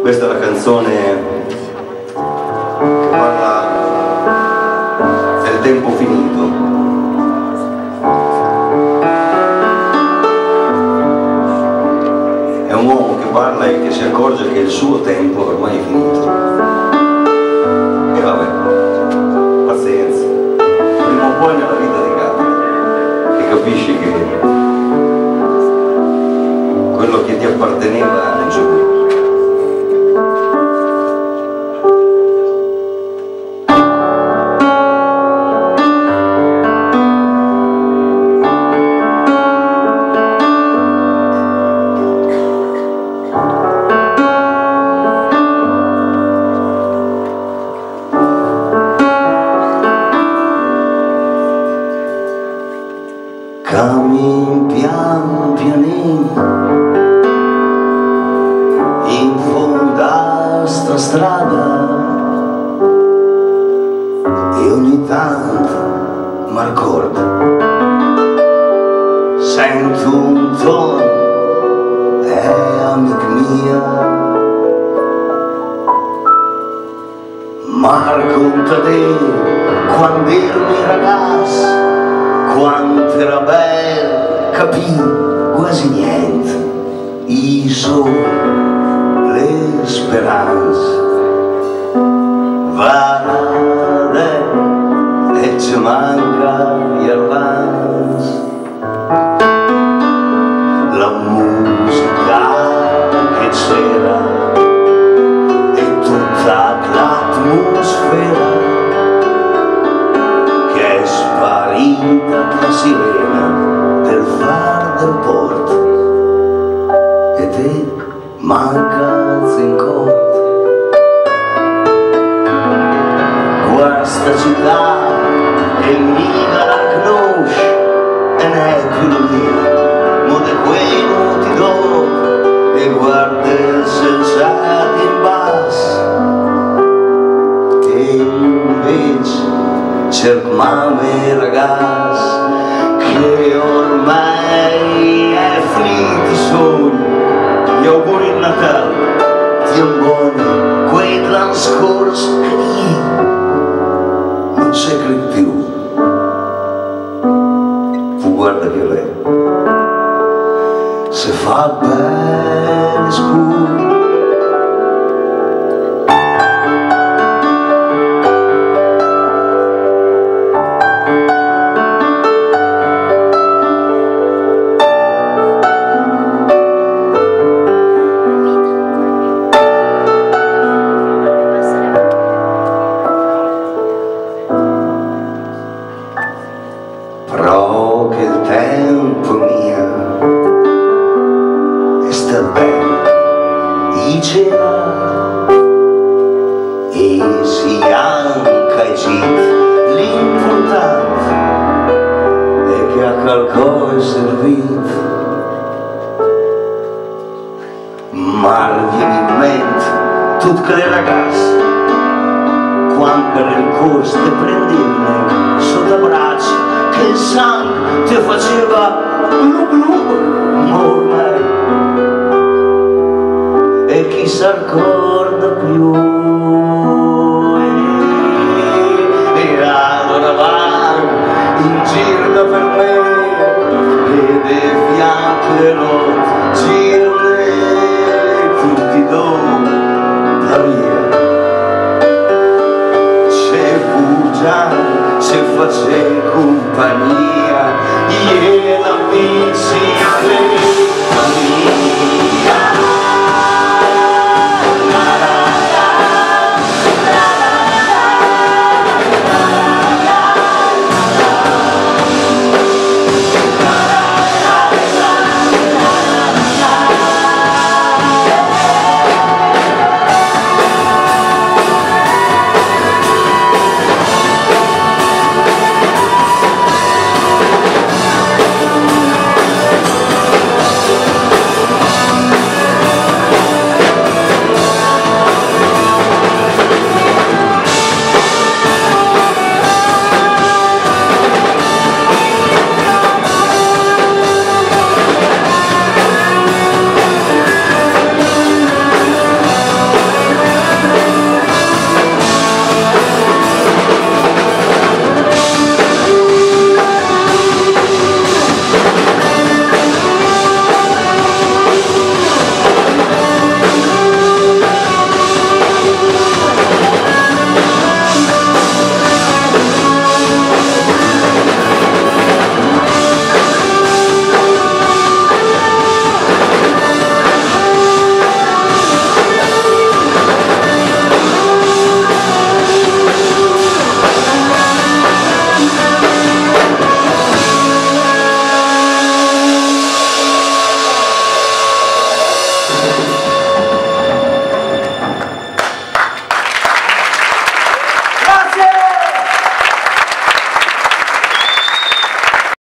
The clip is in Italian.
Questa è la canzone che parla del tempo finito. È un uomo che parla e che si accorge che il suo tempo ormai è finito. E vabbè, pazienza. Prima o poi nella vita ti capita e capisci che quello che ti apparteneva non c'è più. Cammin pian pianino in fondo a sta strada e ogni tanto mi ricordo, sento un tono, amica mia, ma racconta te quando eri ragazzo, quanto era bello, capì quasi niente, i sogni, le speranze, vade e ci manca gli avanzi, la musica che c'era e tutta l'atmosfera che è sparita la sirena del far del porto e te manca zincorto. Questa città che mica la conosce e non è più la mia, ma di quei minuti dopo e guarda il selciato in basso e invece cerco mamma ragazzi che ormai è finito i sogni, gli auguri di Natale ti buoni quei trascorsi che non si crede più. Tu guarda che lei si fa bene scuro. Però che il tempo mio è stato bello, diceva, e si anche l'importante è che a qualcosa è servito. Ma viene in mente tutte le ragazze quando nel corso ti prendevano sotto braccio che il sangue ti faceva glu glu, ma ormai e chi si ricorda più e allora va in giro per me e dei fianchi le rotte girne tutti dopo la via c'è bugiare se face compagnia, e l'amici